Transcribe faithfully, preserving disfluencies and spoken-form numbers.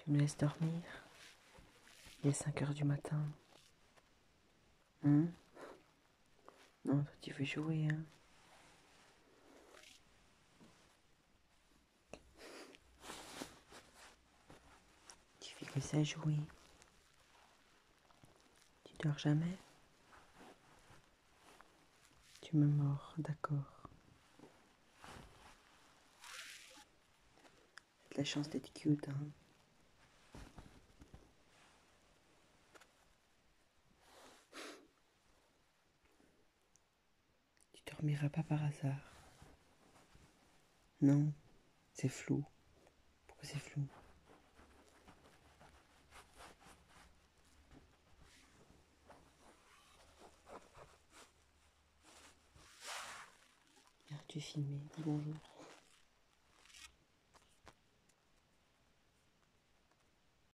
Tu me laisses dormir? Il est cinq heures du matin. Hein? Non, toi tu veux jouer, hein? Tu fais que ça jouer. Tu dors jamais? Tu me mords, d'accord. T'as de la chance d'être cute, hein? Tu dormiras pas par hasard. Non, c'est flou. Pourquoi c'est flou? Viens, tu es filmé, dis bonjour.